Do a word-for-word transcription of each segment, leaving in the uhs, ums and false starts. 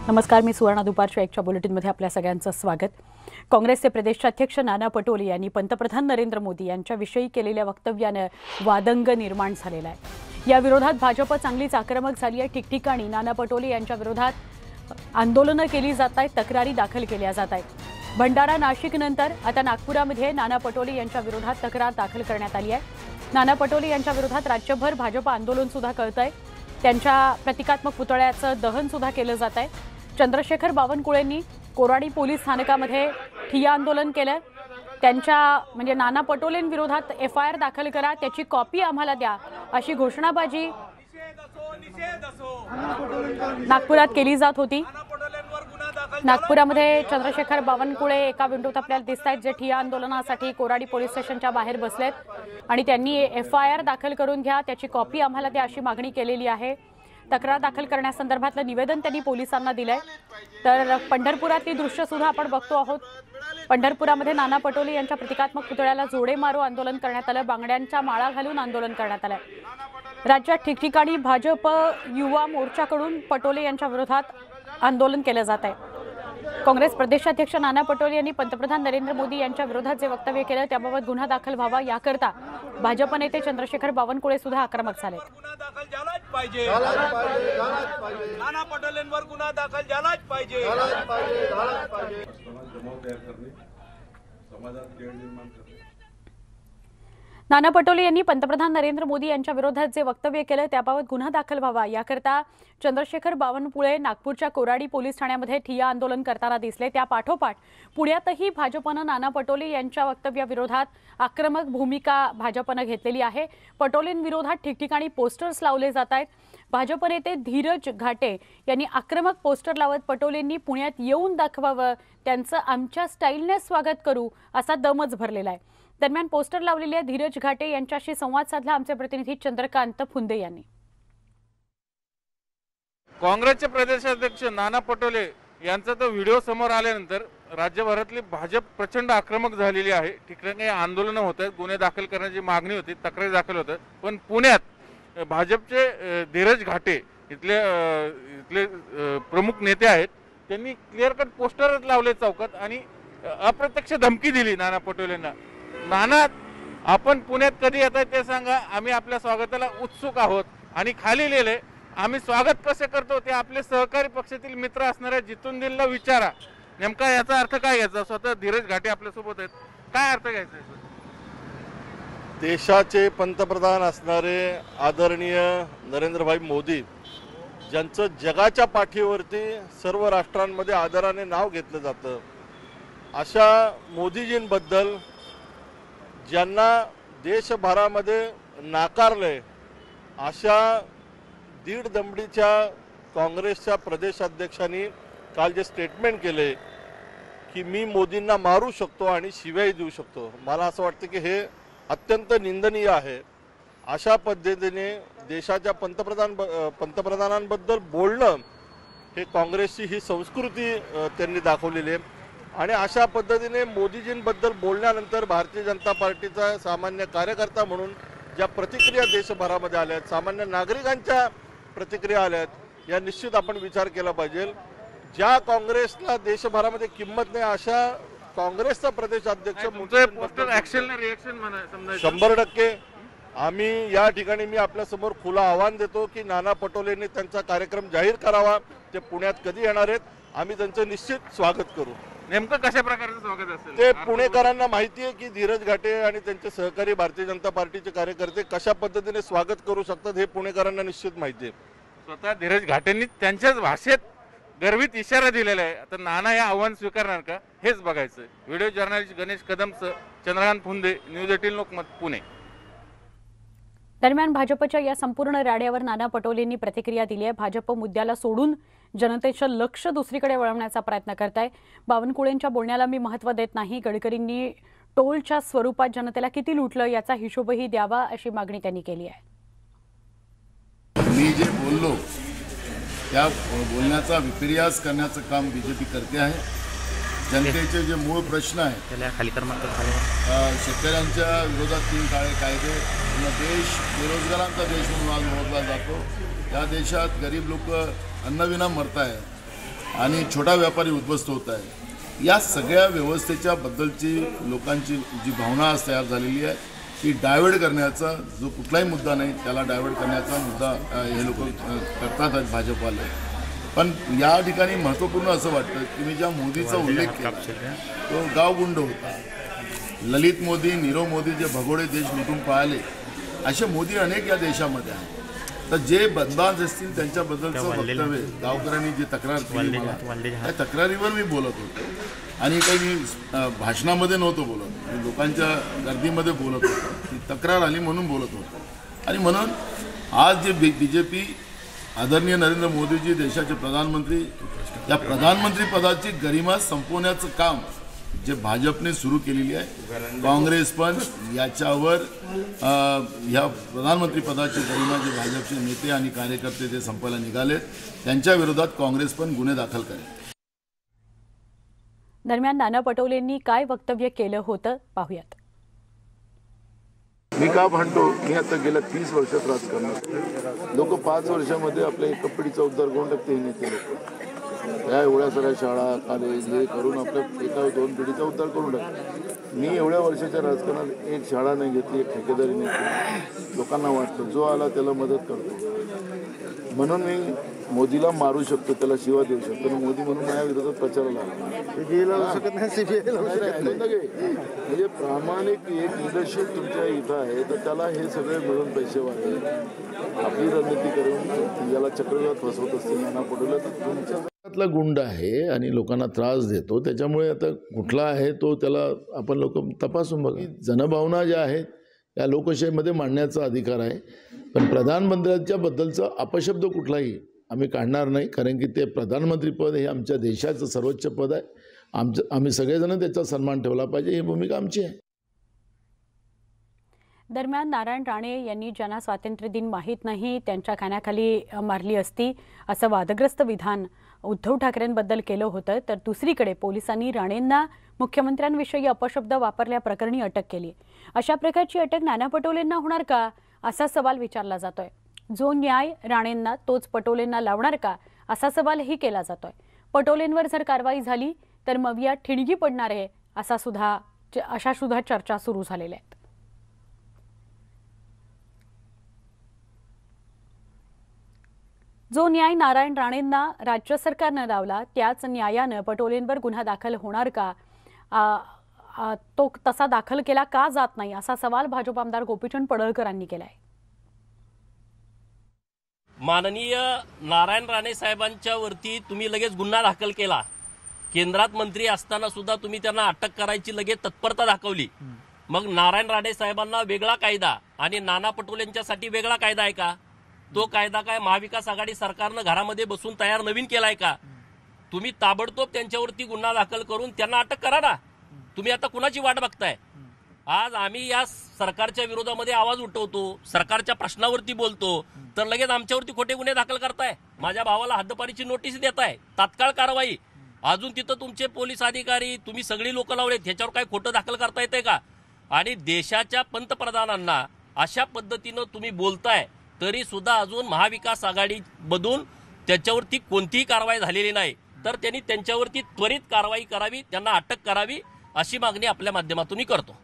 नमस्कार, मी सुवर्णा दुपारच्या एकच्या बुलेटिनमध्ये आपल्या सगळ्यांचं स्वागत। काँग्रेसचे प्रदेशाध्यक्ष नाना पटोले यांनी पंतप्रधान नरेंद्र मोदी यांच्याविषयी केलेल्या वक्तव्याने वादंग निर्माण झालेला आहे। या विरोधात भाजप चांगलीच आक्रमक झाली आहे। ठिकठिकाणी नाना पटोले यांच्या विरोधात आंदोलनं केली जात आहेत, तक्रारी दाखल केल्या जात आहेत। भंडारा नाशिक नंतर आता नागपुरामध्ये नाना पटोले यांच्या विरोधात तक्रार दाखल करण्यात आली आहे। नाना पटोले यांच्या विरोधात राज्यभर भाजप आंदोलन सुद्धा करतंय। त्यांच्या प्रतिकात्मक पुतळ्याचं दहन सुद्धा केलं जात आहे। चंद्रशेखर बावनकुळेंनी कोराडी पोलीस स्थानकामध्ये ठिय्या आंदोलन केलं। त्यांच्या म्हणजे नाना पटोलेंविरोधात एफ आय आर दाखल करा, त्याची कॉपी आम्हाला द्या, अशी घोषणाबाजी नागपुरात केली जात होती। नागपुरामध्ये चंद्रशेखर बावनकुळे एका विंडोत आपल्याला दिसत आहेत, जे ठिय्या आंदोलनासाठी कोराडी पोलीस स्टेशनच्या बाहेर बसलेत आणि त्यांनी एफ आय आर दाखल करून घ्या, त्याची कॉपी आम्हाला द्या, अशी मागणी केलेली आहे। तक्रार दाखल करण्यासंदर्भातलं निवेदन त्यांनी पोलिसांना दिलंय। तर पंढरपुरातली दृश्य सुद्धा आपण बघतो आहोत। पंढरपुरामध्ये नाना पटोले यांच्या प्रतिकात्मक पुतळ्याला जोडे मारो आंदोलन करण्यात आलं। बांगड्यांच्या माळा घालून आंदोलन करण्यात आलं। राज्यात ठिकठिकाणी भाजप युवा मोर्चाकडून पटोले यांच्या विरोधात आंदोलन केलं जात आहे। काँग्रेस प्रदेशाध्यक्ष नाना पटोले यांनी पंतप्रधान नरेंद्र मोदी यांच्या विरोधात जे वक्तव्य केलं त्याबाबत गुन्हा दाखल व्हावा याकरता भाजप नेते चंद्रशेखर बावनकुळे सुद्धा आक्रमक झाले। गुन्हा दाखल झालाच पाहिजे, नाना पटोलेंवर गुन्हा दाखल झालाच पाहिजे। नाना पटोले यांनी पंतप्रधान नरेंद्र मोदी यांच्या विरोधात जे वक्तव्य केलं त्याबाबत गुन्हा दाखल व्हावा याकरता चंद्रशेखर बावनकुळे नागपूरच्या कोराडी पोलीस ठाण्यामध्ये ठिय्या आंदोलन करताना दिसले। त्या पाठोपाठ पुण्यातही भाजपनं नाना पटोले यांच्या वक्तव्याविरोधात आक्रमक भूमिका भाजपनं घेतलेली आहे। पटोलेंविरोधात ठिकठिकाणी पोस्टर्स लावले जात आहेत। भाजप नेते धीरज घाटे यांनी आक्रमक पोस्टर लावत पटोलेंनी पुण्यात येऊन दाखवावं, त्यांचं आमच्या स्टाईलने स्वागत करू असा दमच भरलेला आहे। दरम्यान पोस्टर लावलेल्या धीरज घाटे यांच्याशी संवाद साधला आमचे प्रतिनिधी चंद्रकांत फुंदे यांनी। काँग्रेसचे प्रदेशाध्यक्ष नाना पटोले यांचा तो व्हिडिओ समोर आल्यानंतर राज्यभरातली भाजप प्रचंड आक्रमक झालेली आहे। ठिकठिकाणी आंदोलनं होत आहेत, गुन्हे दाखल करण्याची मागणी होती, तक्रारी दाखल होत आहेत। पण पुण्यात भाजपचे धीरज घाटे इथले इथले प्रमुख नेते आहेत, त्यांनी क्लिअर कट पोस्टरच लावले चौकात आणि अप्रत्यक्ष धमकी दिली नाना पटोलेंना। नाना, आपण पुण्यात कधी येत आहे ते सांगा, आम्ही आपल्या स्वागताला उत्सुक आहोत। आणि खाली लिहिले, आम्ही स्वागत कसे करतो ते आपले सहकारी पक्षातील मित्र असणाऱ्या जितेंद्रला विचारा। नेमका याचा अर्थ काय घ्यायचा? स्वतः धीरज घाटे आपल्या सोबत आहेत, काय अर्थ घ्यायचा? देशाचे पंतप्रधान असणारे आदरणीय नरेंद्रभाई मोदी, ज्यांचं जगाच्या पाठीवरती सर्व राष्ट्रांमध्ये आदराने नाव घेतलं जातं, अशा मोदीजींबद्दल ज्यांना देशभरामध्ये नाकारलंय, अशा दीड दमडीच्या काँग्रेसच्या प्रदेशाध्यक्षांनी काल जे स्टेटमेंट केले की मी मोदींना मारू शकतो आणि शिव्याही देऊ शकतो, मला असं वाटतं की हे अत्यंत निंदनीय आहे। अशा पद्धतीने देशाच्या पंतप्रधान पंतप्रधानांबद्दल बोलणं हे काँग्रेसची ही संस्कृती त्यांनी दाखवलेली आहे। आणि अशा पद्धतीने मोदीजींबद्दल बोलल्यानंतर भारतीय जनता पार्टीचा सामान्य कार्यकर्ता म्हणून ज्या प्रतिक्रिया देशभरामध्ये आल्या आहेत, सामान्य नागरिकांच्या प्रतिक्रिया आल्या आहेत, या निश्चित आपण विचार केला पाहिजे। ज्या काँग्रेसला देशभरामध्ये किंमत नाही, अशा काँग्रेसचा प्रदेशाध्यक्ष शंभर टक्के आम्ही या ठिकाणी मी आपल्यासमोर खुलं आव्हान देतो की नाना पटोलेंनी त्यांचा कार्यक्रम जाहीर करावा। ते पुण्यात कधी येणार आहेत, आम्ही त्यांचं निश्चित स्वागत करू। नेमकं कशा प्रकारचं स्वागत असेल ते पुणेकरांना माहिती आहे की धीरज घाटे आणि त्यांचे सहकारी भारतीय जनता पार्टीचे कार्यकर्ते कशा पद्धतीने स्वागत करू शकतात, हे पुणेकरांना निश्चित माहिती आहे। स्वतः धीरज घाटेंनी त्यांच्याच भाषेत गर्वित इशारा दिलेला आहे। आता नाना हे आव्हान स्वीकारणार का, हेच बघायचं। व्हिडिओ जर्नलिस्ट गणेश कदमसह चंद्रकांत फुंदे, न्यूज एटीन लोकमत, पुणे। दरम्यान भाजपच्या या संपूर्ण राड्यावर नाना पटोलेंनी प्रतिक्रिया दिली आहे। भाजप मुद्द्याला सोडून जनतेचं लक्ष दुसरीकडे वळवण्याचा प्रयत्न करत आहे। बावनकुळेंच्या बोलण्याला मी महत्त्व देत नाही, गडकरींनी टोलच्या स्वरूपात जनतेला किती लुटलं याचा हिशोबही द्यावा, अशी मागणी त्यांनी केली आहे। मी जे बोललो त्या बोलण्याचा विपर्यास करण्याचं काम बीजेपी करते आहे। जनतेचे जे मूळ प्रश्न आहेत त्याला खाली शेतकऱ्यांच्या विरोधात तीन काळे कायदे, देश बेरोजगारांचा देश म्हणून आज ओळखला जातो। या देशात गरीब लोक अन्नविना मरत आहेत आणि छोटा व्यापारी उद्ध्वस्त होत आहे. या सगळ्या व्यवस्थेच्या बद्दलची लोकांची जी भावना आज तयार झालेली आहे ती डायव्हर्ट करण्याचा जो कुठलाही मुद्दा नाही त्याला डायव्हर्ट करण्याचा मुद्दा हे लोक करतात आहेत भाजपवाले. पण या ठिकाणी महत्त्वपूर्ण असं वाटतं की मी ज्या मोदीचा उल्लेख केला तो गावगुंड होता. ललित मोदी, नीरव मोदी जे भगोडे देश लुटून पळाले असे मोदी अनेक या देशामध्ये आहेत. तर जे बदनाम असतील त्यांच्याबद्दलचं वक्तव्य गावकऱ्यांनी जी तक्रार केली त्या तक्रारीवर मी बोलत होतो आणि काही मी भाषणामध्ये नव्हतो बोलत, मी लोकांच्या गर्दीमध्ये बोलत होतो. ती तक्रार आली म्हणून बोलत होतो. आणि म्हणून आज जे बी बी जे पी आदरणीय नरेंद्र मोदीजी देशाचे प्रधानमंत्री, या प्रधानमंत्री पदाची गरिमा संपवण्याचं काम जे भाजपने सुरू केलेली आहे, काँग्रेस पण याच्यावर ह्या प्रधानमंत्री पदाची गरिमा जे भाजपचे नेते आणि कार्यकर्ते जे संपायला निघाले त्यांच्या विरोधात काँग्रेस पण गुन्हे दाखल करेल. दरम्यान नाना पटोलेंनी काय वक्तव्य केलं होतं पाहूयात. मी का म्हणतो, मी आता गेल्या तीस वर्षात राजकारणात लोक पाच वर्षामध्ये आपल्या एका पिढीचा उद्धार करून टाकते. हे नेते लोक या एवढ्या साऱ्या शाळा कॉलेज हे करून आपल्या एका दोन पिढीचा उद्धार करून टाकते. मी एवढ्या वर्षाच्या राजकारणात एक शाळा नाही घेतली, एक ठेकेदारी नाही केली. लोकांना वाटतं जो आला त्याला मदत करतो म्हणून मी मोदीला मारू शकतो, त्याला शिवा देऊ शकतो. मोदी म्हणून माझ्या विरोधात प्रचाराला म्हणजे प्रामाणिक एक लिडरशिप तुमच्या इथं आहे तर त्याला हे सगळे मिळून पैसे वाढले आपली रणनीती करून याला चक्रव्यूहात फसवत असतील नाना पटोले. तर तुमच्यातला गुंड आहे आणि लोकांना त्रास देतो, त्याच्यामुळे आता कुठला आहे तो त्याला आपण लोक तपासून बघा. जनभावना ज्या आहेत या लोकशाहीमध्ये मांडण्याचा अधिकार आहे, पण प्रधानमंत्र्यांच्या बद्दलचा अपशब्द कुठलाही आम्ही काढणार नाही, कारण की ते प्रधानमंत्री पद हे आमच्या देशाचं सर्वोच्च पद आहे. आमचं आम्ही सगळेजण त्याचा सन्मान ठेवला पाहिजे, ही भूमिका आमची आहे. दरम्यान नारायण राणे यांनी ज्यांना स्वातंत्र्य दिन माहीत नाही त्यांच्या खाण्याखाली मारली असती असं वादग्रस्त विधान उद्धव ठाकरेंबद्दल केलं होतं, तर दुसरीकडे पोलिसांनी राणेंना मुख्यमंत्र्यांविषयी अपशब्द वापरल्याप्रकरणी अटक केली. अशा प्रकारची अटक नाना पटोलेंना होणार का असा सवाल विचारला जातोय. जो न्याय राणेंना तोच पटोलेंना लावणार का असा सवालही केला जातोय. पटोलेंवर जर कारवाई झाली तर मविया ठिणगी पडणार आहे असा सुद्धा अशा सुद्धा चर्चा सुरू झालेल्या आहेत. जो न्याय नारायण राणेंना राज्य सरकारनं लावला त्याच न्यायानं पटोलेंवर गुन्हा दाखल होणार का, आ, आ, तो तसा दाखल केला का जात नाही असा सवाल भाजप आमदार गोपीचंद पडळकरांनी केलाय. माननीय नारायण राणे साहेबांच्या वरती तुम्ही लगेच गुन्हा दाखल केला. केंद्रात मंत्री असताना सुद्धा तुम्ही त्यांना अटक करायची लगेच तत्परता दाखवली. मग नारायण राणे साहेबांना वेगळा कायदा आणि नाना पटोलेंच्यासाठी वेगळा कायदा आहे का? तो कायदा काय महाविकास आघाडी सरकारनं घरामध्ये बसून तयार नवीन केलाय का? तुम्ही ताबडतोब त्यांच्यावरती गुन्हा दाखल करून त्यांना अटक करा ना. तुम्ही आता कुणाची वाट बघताय? आज आम्ही या सरकारच्या विरोधामध्ये आवाज उठवतो, सरकारच्या प्रश्नावरती बोलतो, तर लगेच आमच्यावरती खोटे गुन्हे दाखल करताय. माझ्या भावाला हद्दपारीची नोटीस देताय, तात्काळ कारवाई. अजून तिथं तुमचे पोलीस अधिकारी तुम्ही सगळी लोक लावलेत, ह्याच्यावर काय खोटं दाखल करता येते का? आणि देशाच्या पंतप्रधानांना अशा पद्धतीनं तुम्ही बोलताय तरी सुद्धा अजून महाविकास आघाडी मधून त्याच्यावरती कोणतीही कारवाई झालेली नाही. तर त्यांनी त्यांच्यावरती त्वरित कारवाई करावी, त्यांना अटक करावी अशी मागणी आपल्या माध्यमातून करतो.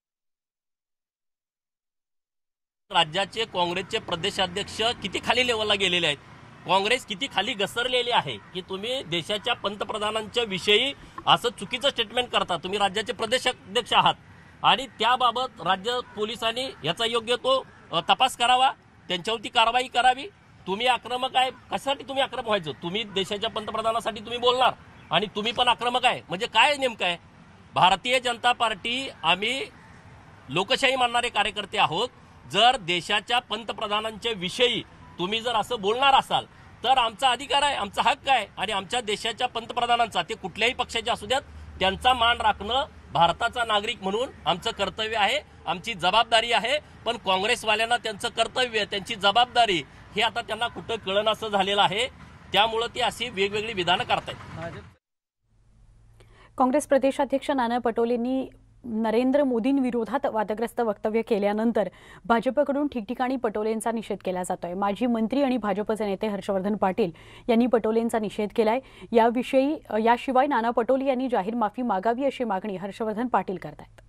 राज्याचे काँग्रेसचे प्रदेशाध्यक्ष किती खाली लेवलला गेलेले आहेत, काँग्रेस किती खाली घसरलेली आहे की तुम्ही देशाच्या पंतप्रधानांच्या विषयी असं चुकीचं स्टेटमेंट करता. तुम्ही राज्याचे प्रदेशाध्यक्ष आहात आणि त्याबाबत राज्य पोलिसांनी याचा योग्य तो तपास करावा, त्यांच्यावरती कारवाई करावी. तुम्ही आक्रमक आहे, कशासाठी तुम्ही आक्रमक व्हायचं? तुम्ही देशाच्या पंतप्रधानासाठी तुम्ही बोलणार आणि तुम्ही पण आक्रमक आहे म्हणजे काय नेमकं आहे? भारतीय जनता पार्टी आम्ही लोकशाही मानणारे कार्यकर्ते आहोत. जर देशाच्या पंतप्रधानांच्या विषयी तुम्ही जर असं बोलणार असाल तर आमचा अधिकार आहे, आमचा हक्क आहे आणि आमच्या देशाच्या पंतप्रधानांचा, ते कुठल्याही पक्षाचे असू द्यात, त्यांचा मान राखणं भारताचा नागरिक म्हणून आमचं कर्तव्य आहे, आमची जबाबदारी आहे. पण काँग्रेसवाल्यांना त्यांचं कर्तव्य, त्यांची जबाबदारी हे आता त्यांना कुठं कळण असं झालेलं आहे. त्यामुळे ती अशी वेगवेगळी विधानं करतायत. काँग्रेस प्रदेशाध्यक्ष नाना पटोलेंनी नरेंद्र मोदींविरोधात वादग्रस्त वक्तव्य केल्यानंतर भाजपकडून ठिकठिकाणी पटोलेंचा निषेध केला जातोय। माजी मंत्री आणि भाजपचे नेते हर्षवर्धन पाटील यांनी पटोलेंचा निषेध केलाय। याविषयी याशिवाय नाना पटोले यांनी जाहीर माफी मागावी अशी मागणी हर्षवर्धन पाटील करतायत।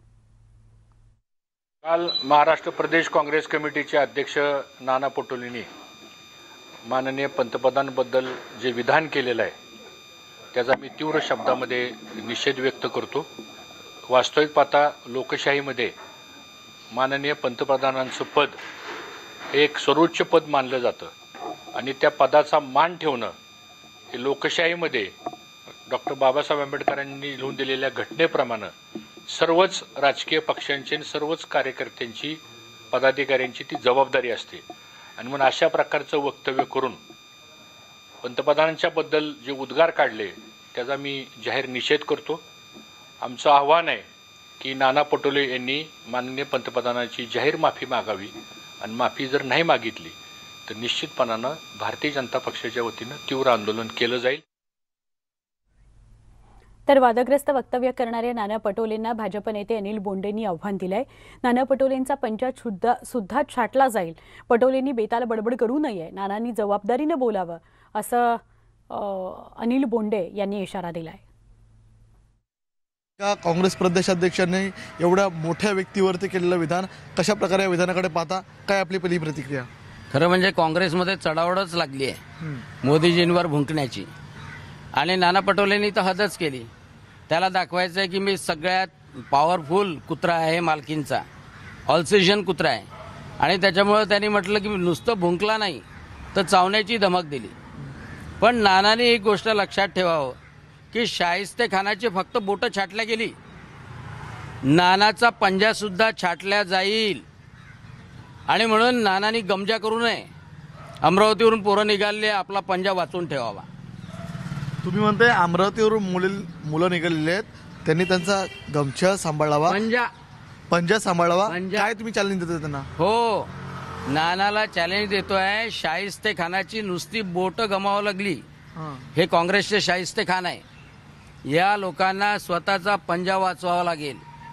काल महाराष्ट्र प्रदेश काँग्रेस कमिटीचे अध्यक्ष नाना पटोलेंनी माननीय पंतप्रधानांबद्दल जे विधान केलेलं आहे त्याचा मी तीव्र शब्दामध्ये निषेध व्यक्त करतो। वास्तविक पाहता लोकशाहीमध्ये माननीय पंतप्रधानांचं पद हे एक सर्वोच्च पद मानलं जातं आणि त्या पदाचा मान ठेवणं हे लोकशाहीमध्ये डॉक्टर बाबासाहेब आंबेडकरांनी लिहून दिलेल्या घटनेप्रमाणे सर्वच राजकीय पक्षांची आणि सर्वच कार्यकर्त्यांची पदाधिकाऱ्यांची ती जबाबदारी असते आणि म्हणून अशा प्रकारचं वक्तव्य करून पंतप्रधानांच्याबद्दल जे उद्गार काढले त्याचा मी जाहीर निषेध करतो। आमचं आव्हान आहे की नाना पटोले यांनी माननीय पंतप्रधानांची जाहीर माफी मागावी आणि माफी जर नाही मागितली तर निश्चितपणानं भारतीय जनता पक्षाच्या वतीनं तीव्र आंदोलन केलं जाईल। तर वादग्रस्त वक्तव्य करणाऱ्या नाना पटोलेंना भाजप नेते अनिल बोंडेंनी आव्हान दिलंय। नाना पटोलेंचा पंजा सुद्धा सुद्धा छाटला जाईल। पटोलेंनी बेताल बडबड करू नये, नानांनी जबाबदारीनं बोलावं असं अनिल बोंडे यांनी इशारा दिलाय। का काँग्रेस प्रदेशाध्यक्षांनी एवढ्या मोठ्या व्यक्तीवरती केलेलं विधान कशा प्रकारे या विधानाकडे पाहता काय आपली पहिली प्रतिक्रिया? खरं म्हणजे काँग्रेसमध्ये चढावडच लागली आहे मोदीजींवर भुंकण्याची आणि नाना पटोलेंनी तर हदच केली। त्याला दाखवायचं आहे की मी सगळ्यात पॉवरफुल कुत्रा आहे, मालकींचा ऑल्सिजन कुत्रा आहे आणि त्याच्यामुळे त्यांनी म्हटलं की नुसतं भुंकला नाही तर चावण्याची धमक दिली। पण नानाने एक गोष्ट लक्षात ठेवावं की शाहिस्ते खानाची फक्त बोटं छाटल्या गेली, नानाचा पंजा सुद्धा छाटल्या जाईल आणि म्हणून नानांनी गमजा करू नये। अमरावतीवरून पोरं निघाले, आपला पंजा वाचून ठेवावा। तुम्ही म्हणताय अमरावतीवरून मुले मुलं निघालेले आहेत, त्यांनी त्यांचा गमछा सांभाळावा, पंजा पंजा सांभाळावा, पंजा. काय तुम्ही चॅलेंज देता त्यांना? हो, नानाला चॅलेंज देतोय। शाहिस्ते खानाची नुसती बोट गमावं लागली, हे काँग्रेसचे शाहिस्ते खान आहे। या लोकांना स्वतःचा पंजा वाचवावा लागेल,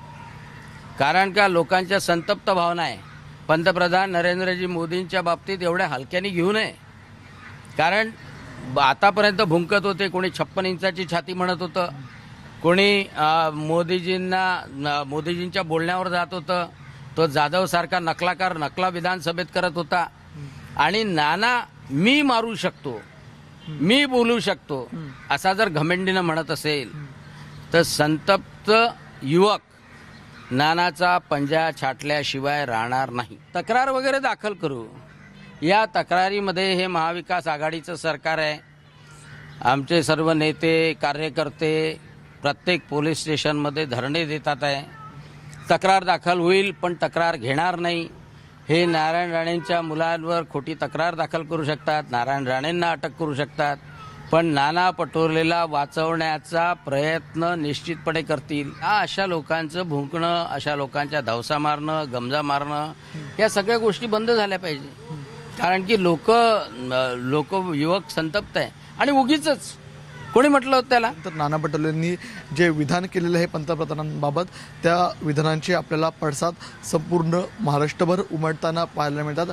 कारण का लोकांच्या संतप्त भावना आहे। पंतप्रधान नरेंद्रजी मोदींच्या बाबतीत एवढ्या हलक्याने घेऊ नये, कारण आतापर्यंत भुंकत होते, कोणी छप्पन इंचाची छाती म्हणत होतं, कोणी मोदीजींना मोदीजींच्या बोलण्यावर जात होतं, तो जाधव सारखा नकलाकार नकला विधानसभेत करत होता आणि नाना मी मारू शकतो, मी बोलू शकतो असा जर घमेंडीनं म्हणत असेल तर संतप्त युवक नानाचा पंजा छाटल्याशिवाय राहणार नाही। तक्रार वगैरे दाखल करू, या तक्रारीमध्ये हे महाविकास आघाडीचं सरकार आहे, आमचे सर्व नेते कार्यकर्ते प्रत्येक पोलीस स्टेशनमध्ये धरणे देतात आहे। तक्रार दाखल होईल पण तक्रार घेणार नाही। हे नारायण राणेंच्या मुलांवर खोटी तक्रार दाखल करू शकतात, नारायण राणेंना अटक करू शकतात, पण नाना पटोलेला वाचवण्याचा प्रयत्न निश्चितपणे करतील। हा अशा लोकांचं भुंकणं, अशा लोकांच्या धावसा मारणं, गमजा मारणं या सगळ्या गोष्टी बंद झाल्या पाहिजे, कारण की लोक लोक युवक संतप्त आहे आणि उगीच कोणी म्हटलं होतं त्याला। तर नाना पटोलेंनी जे विधान केलेलं आहे पंतप्रधानांबाबत, त्या विधानांची आपल्याला पडसाद संपूर्ण महाराष्ट्रभर उमटताना पाहायला मिळतात।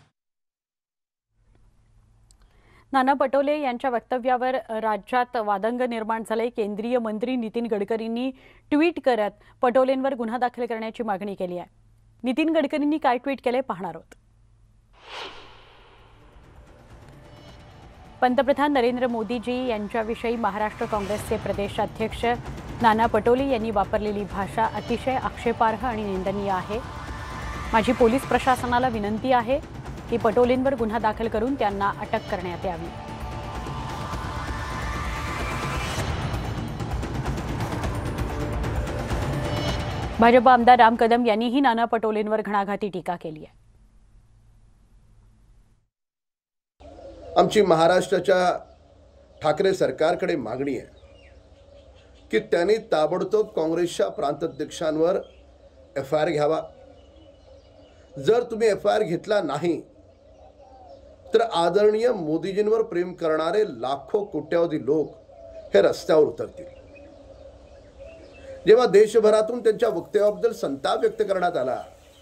नाना पटोले यांच्या वक्तव्यावर राज्यात वादंग निर्माण झाले। केंद्रीय मंत्री नितीन गडकरींनी ट्विट करत पटोलेंवर गुन्हा दाखल करण्याची मागणी केली आहे। नितीन गडकरींनी काय ट्विट केले पाहणार आहोत। पंतप्रधान नरेंद्र मोदीजी यांच्याविषयी महाराष्ट्र काँग्रेसचे प्रदेशाध्यक्ष नाना पटोले यांनी वापरलेली भाषा अतिशय आक्षेपार्ह आणि निंदनीय आहे। माझी पोलीस प्रशासनाला विनंती आहे की पटोलेंवर गुन्हा दाखल करून त्यांना अटक करण्यात यावी। भाजप आमदार राम कदम यांनीही नाना पटोलेंवर घणाघाती टीका केली आहे। आमची महाराष्ट्राच्या ठाकरे सरकारकडे मागणी आहे की त्यांनी ताबडतोब काँग्रेसच्या प्रांताध्यक्षांवर एफ आय आर घ्यावा। जर तुम्ही एफ आय आर घेतला नाही तर आदरणीय मोदीजींवर प्रेम करणारे लाखो कोट्यावधी लोक हे रस्त्यावर उतरतील। जेव्हा देशभरातून त्यांच्या वक्तव्याबद्दल संताप व्यक्त करण्यात आला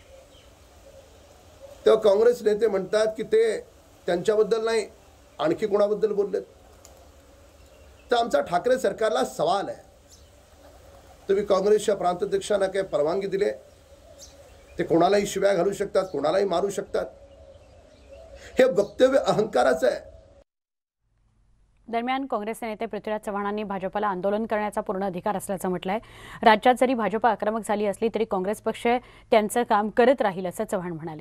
तेव्हा काँग्रेस नेते म्हणतात की ते त्यांच्याबद्दल नाही आणखी कोणाबद्दल बोललेत. तर आमचा ठाकरे सरकारला सवाल आहे, तुम्ही काँग्रेसच्या प्रांताध्यक्षांना काय परवानगी दिली? ते कोणालाही शिव्या घालू शकतात, कोणालाही मारू शकतात. हे वक्तव्य अहंकाराचं आहे. दरम्यान काँग्रेसचे नेते पृथ्वीराज चव्हाणांनी भाजपला आंदोलन करण्याचा पूर्ण अधिकार असल्याचं म्हटलंय. राज्यात जरी भाजप आक्रमक झाली असली तरी काँग्रेस पक्ष त्यांचं काम करत राहील असं चव्हाण म्हणाले.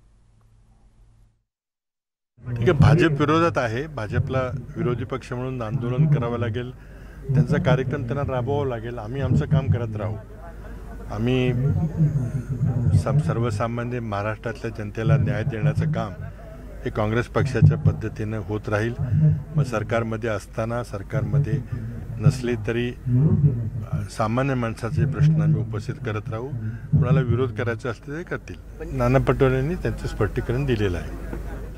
ठीक आहे, भाजप विरोधात आहे, भाजपला विरोधी पक्ष म्हणून आंदोलन करावं लागेल, त्यांचा कार्यक्रम त्यांना राबवावा लागेल. आम्ही आमचं काम करत राहू. आम्ही सर्वसामान्य महाराष्ट्रातल्या जनतेला न्याय देण्याचं काम हे काँग्रेस पक्षाच्या पद्धतीनं होत राहील. मग सरकारमध्ये असताना, सरकारमध्ये नसले तरी सामान्य माणसाचे प्रश्न आम्ही उपस्थित करत राहू. कोणाला विरोध करायचा असले ते करतील. नाना पटोलेंनी त्यांचं स्पष्टीकरण दिलेलं आहे.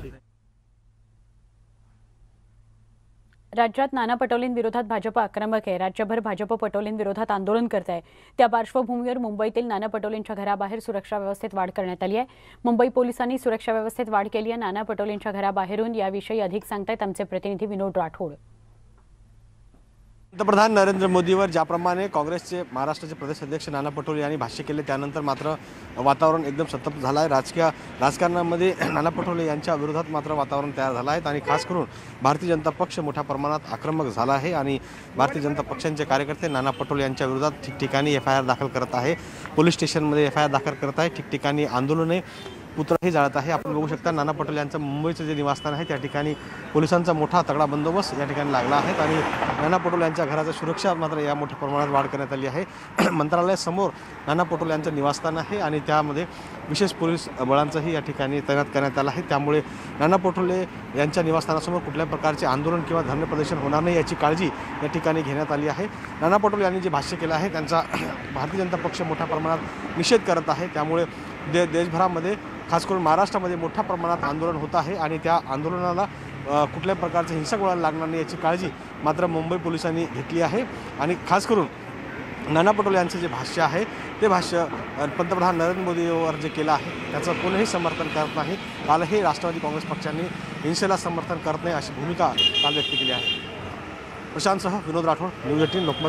राज्यात नाना पटोलेंविरोधात भाजप आक्रमक आहे. राज्यभर भाजप पटोलेंविरोधात आंदोलन करत आहे. त्या पार्श्वभूमीवर मुंबईतील नाना पटोलेंच्या घराबाहेर सुरक्षा व्यवस्थेत वाढ करण्यात आली आहे. मुंबई पोलिसांनी सुरक्षा व्यवस्थेत वाढ केली आहे. नाना पटोलेंच्या घराबाहेरून याविषयी अधिक सांगतायत आमचे प्रतिनिधी विनोद राठोड. पंतप्रधान नरेंद्र मोदीवर ज्याप्रमाणे काँग्रेसचे महाराष्ट्राचे प्रदेश अध्यक्ष नाना पटोले यांनी भाष्य केले त्यानंतर मात्र वातावरण एकदम संतप्त झालं आहे. राजकीय राजकारणामध्ये नाना पटोले यांच्या विरोधात मात्र वातावरण तयार झालं आहे आणि खास करून भारतीय जनता पक्ष मोठ्या प्रमाणात आक्रमक झाला आहे आणि भारतीय जनता पक्षाचे कार्यकर्ते नाना पटोले यांच्या विरोधात ठिकठिकाणी एफ आय आर दाखल करत आहे. पोलीस स्टेशनमध्ये एफ आय आर दाखल करत आहे. ठिकठिकाणी आंदोलने पुतळाही जाळत आहे. आपण बघू शकता नाना पटोले यांचं मुंबईचं जे निवासस्थान आहे त्या ठिकाणी पोलिसांचा मोठा तगडा बंदोबस्त या ठिकाणी लागला आहे आणि नाना पटोले यांच्या घराची सुरक्षा मात्र या मोठ्या प्रमाणात वाढ करण्यात आली आहे. मंत्रालयासमोर नाना पटोले यांचं निवासस्थान आहे आणि त्यामध्ये विशेष पोलीस बळांचंही या ठिकाणी तैनात करण्यात आलं आहे. त्यामुळे नाना पटोले यांच्या निवासस्थानासमोर कुठल्याही प्रकारचे आंदोलन किंवा धरणे प्रदर्शन होणार नाही याची काळजी या ठिकाणी घेण्यात आली आहे. नाना पटोले यांनी जे भाष्य केलं आहे त्यांचा भारतीय जनता पक्ष मोठ्या प्रमाणात निषेध करत आहे. त्यामुळे दे देशभरामध्ये खास करून महाराष्ट्रामध्ये मोठ्या प्रमाणात आंदोलन होत आहे आणि त्या आंदोलनाला कुठल्याही प्रकारचं हिंसक वळण लागणार नाही याची काळजी मात्र मुंबई पोलिसांनी घेतली आहे. आणि खास करून नाना पटोले यांचं जे भाष्य आहे ते भाष्य पंतप्रधान नरेंद्र मोदीवर जे केलं आहे त्याचं कोणीही समर्थन करत नाही. कालही राष्ट्रवादी काँग्रेस पक्षांनी हिंसेला समर्थन करत नाही अशी भूमिका काल व्यक्त केली आहे. प्रशांतसह विनोद राठोड, न्यूज एटीन लोकमत.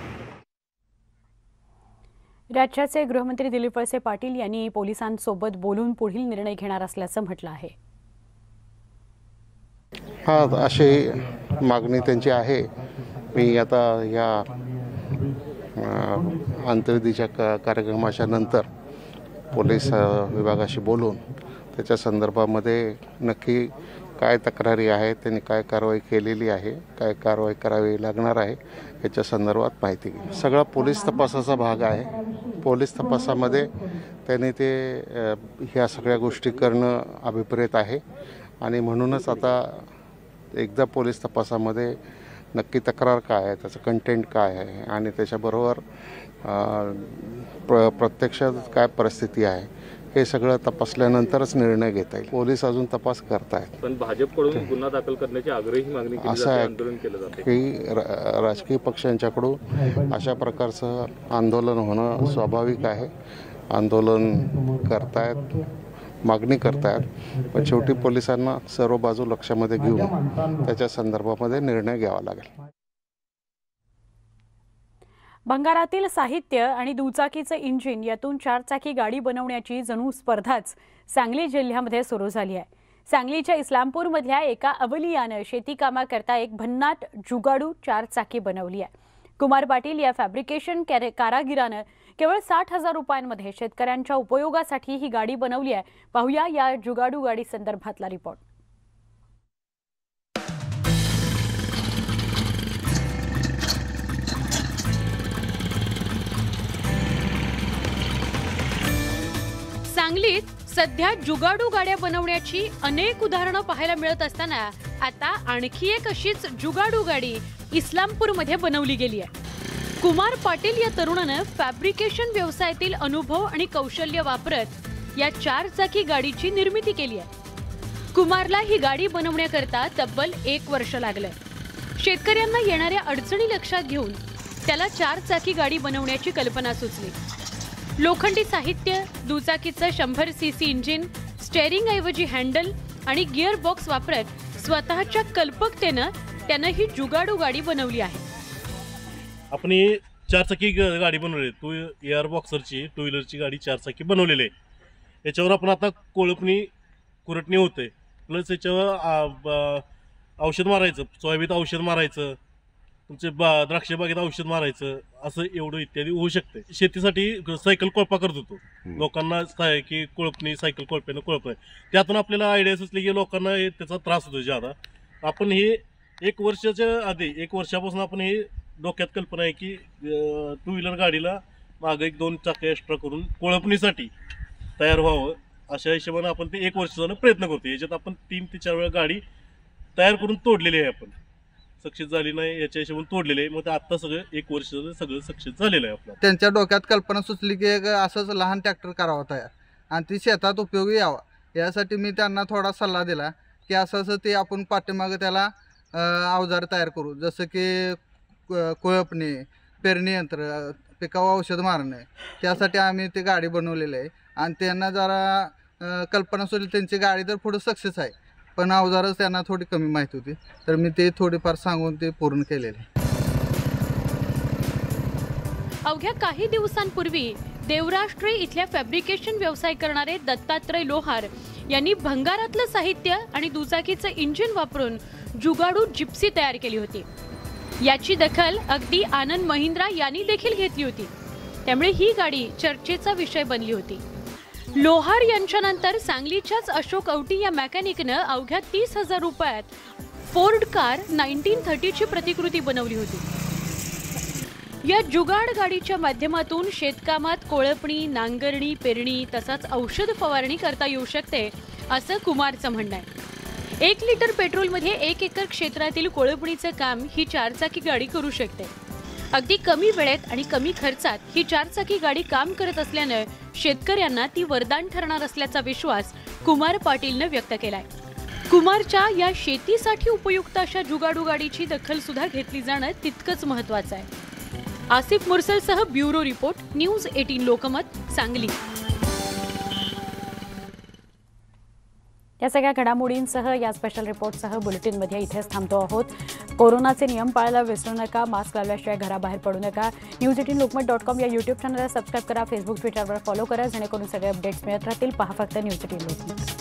राज्याचे गृहमंत्री दिलीप वळसे पाटील यांनी पोलिसांसोबत बोलून पुढील निर्णय घेणार असल्याचं म्हटलं आहे. हा, अशी मागणी त्यांची आहे. मी आता या अंत्यविधीच्या का कार्यक्रमाच्या नंतर पोलीस विभागाशी बोलून त्याच्या संदर्भामध्ये नक्की काय तक्रारी आहेत, त्यांनी काय कारवाई केलेली आहे, काय कारवाई करावी लागणार आहे याच्या संदर्भात माहिती घेईल. सगळा पोलीस तपासाचा भाग आहे. पोलीस तपासामध्ये त्यांनी ते ह्या सगळ्या गोष्टी करणं अभिप्रेत आहे आणि म्हणूनच आता एकदा पोलीस तपासामध्ये नक्की तक्रार काय आहे, त्याचं कंटेंट काय आहे आणि त्याच्याबरोबर प्र प्रत्यक्षात काय परिस्थिती आहे हे सगळं तपासल्यानंतरच निर्णय घेता येईल. पोलीस अजून तपास करतायत. पण भाजपकडून गुन्हा दाखल करण्याची आग्रही मागणी केली जाते, आंदोलन केलं जाते की राजकीय पक्षांच्याकडून अशा प्रकारचं आंदोलन होणं स्वाभाविक आहे. आंदोलन करतायत, मागणी करतायत, पण शेवटी पोलिसांना सर्व बाजू लक्षामध्ये घेऊन त्याच्या संदर्भामध्ये निर्णय घ्यावा लागेल. भंगारातील साहित्य आणि दुचाकीचं इंजिन यातून चारचाकी गाडी बनवण्याची जणू स्पर्धाच सांगली जिल्ह्यामध्ये सुरू झाली आहे. सांगलीच्या इस्लामपूरमधल्या एका अवलियानं शेतीकामाकरता एक भन्नाट जुगाडू चारचाकी बनवली आहे. कुमार पाटील या फॅब्रिकेशन कारागिरानं केवळ साठ हजार रुपयांमध्ये शेतकऱ्यांच्या उपयोगासाठी ही गाडी बनवली आहे. पाहूया या जुगाडू गाडी संदर्भातला रिपोर्ट. सांगलीत सध्या जुगाडू गाड्या बनवण्याची अनेक उदाहरणं पाहायला मिळत असताना आता आणखी एक अशीच जुगाडू गाडी इस्लामपूरमध्ये बनवली गेली आहे. कुमार पाटील या तरुणानं फॅब्रिकेशन व्यवसायातील अनुभव आणि कौशल्य वापरत या चार चाकी गाडीची निर्मिती केली आहे. कुमारला ही गाडी बनवण्याकरता तब्बल एक वर्ष लागलं. शेतकऱ्यांना येणाऱ्या अडचणी लक्षात घेऊन त्याला चार चाकी गाडी बनवण्याची कल्पना सुचली. लोखंडी साहित्य, दुचाकीचं शंभर सी सी इंजिन, स्टेअरिंग ऐवजी हँडल आणि गिअर बॉक्स वापरत स्वतःच्या कल्पकतेनं त्यानं ही जुगाडू गाडी बनवली आहे. आपण ही चारचाकी गाडी बनवली, टू एअर बॉक्सरची टू व्हीलरची गाडी चारचाकी बनवलेली आहे. याच्यावर आपण आता कोळपणी कुरटणी होते, प्लस याच्यावर औषध मारायचं, सोयाबीन औषध मारायचं, तुमचे बा द्राक्ष बागेत औषध मारायचं, असं एवढं इत्यादी होऊ शकते. शेतीसाठी सायकल कोळपा करत होतो, लोकांना की कोळपणी सायकल कोळप्यानं कोळपण, त्यातून आपल्याला आयडिया सुचली की लोकांना त्याचा त्रास होतो ज्यादा. आपण हे एक वर्षाच्या आधी एक वर्षापासून आपण हे डोक्यात कल्पना आहे की टू व्हीलर गाडीला मागं एक दोन चाके एक्स्ट्रा करून कोळपणीसाठी तयार व्हावं, अशा हिशोबाने आपण ते एक वर्षाचा प्रयत्न करतो. याच्यात आपण तीन ते चार वेळा गाडी तयार करून तोडलेली आहे, आपण सक्सेस झाली नाही याच्या हिशोबाने तोडलेले आहे. मग ते आत्ता सगळं एक वर्ष सगळं सक्सेस झालेलं आहे आपलं. त्यांच्या डोक्यात कल्पना सुचली की एक असंच लहान ट्रॅक्टर करावा तयार आणि ती शेतात उपयोगी यावा. यासाठी मी त्यांना थोडा सल्ला दिला की असं असं ते आपण पाठीमागं त्याला अवजार तयार करू, जसं की कोळपणे, पेरणी यंत्र, पिकावर औषध मारणे. त्यासाठी आम्ही ती गाडी बनवलेली आहे आणि त्यांना जरा कल्पना सुचली. त्यांची गाडी तर पुढं सक्सेस आहे, पण अवजारच त्यांना थोडी कमी माहिती होती, तर मी ते थोडीफार सांगून ते पूर्ण केलेले. अवघ्या काही दिवसांपूर्वी देवराष्ट्रे इथल्या फॅब्रिकेशन व्यवसाय करणारे दत्तात्रय लोहार यांनी भंगारातलं साहित्य आणि दुचाकीचं इंजिन वापरून जुगाडू जिप्सी तयार केली होती. याची दखल अगदी आनंद महिंद्रा यांनी देखील घेतली होती, त्यामुळे ही गाडी चर्चेचा विषय बनली होती. लोहार यांच्यानंतर सांगलीच्याच अशोक औटी या मेकॅनिकनं अवघ्या तीस हजार रुपयात फोर्ड कार नाईन्टीन थर्टीची प्रतिकृती बनवली होती. या जुगाड गाडीच्या माध्यमातून शेतकामात कोळपणी, नांगरणी, पेरणी तसंच औषध फवारणी करता येऊ शकते, असं कुमारचं म्हणणं आहे. एक लिटर पेट्रोलमध्ये एक एकर क्षेत्रातील कोळपणीचं काम ही चारचाकी गाडी करू शकते. अगदी कमी वेळेत आणि कमी खर्चात ही चारचाकी गाडी काम करत असल्यानं शेतकऱ्यांना ती वरदान ठरणार असल्याचा विश्वास कुमार पाटीलनं व्यक्त केलाय. कुमारच्या या शेतीसाठी उपयुक्त अशा जुगाडू गाडीची दखल सुद्धा घेतली जाणं तितकंच महत्वाचं आहे. आसिफ मुरसलसह bureau report, news eighteen Lokmat, Sangli. या सगळ्या घडामोडींसह या स्पेशल रिपोर्टसह बुलेटिनमध्ये इथेच थांबतो आहोत. कोरोनाचे नियम पाळायला विसरू नका, मास्क लावल्याशिवाय घराबाहेर पडू नका. News eighteen Lokmat dot com या यूट्यूब चॅनलला सबस्क्राईब करा, फेसबुक ट्विटरवर फॉलो करा, जेणेकरून सगळे अपडेट्स मिळत राहतील. पहा फक्त न्यूज एटीन लोकमत.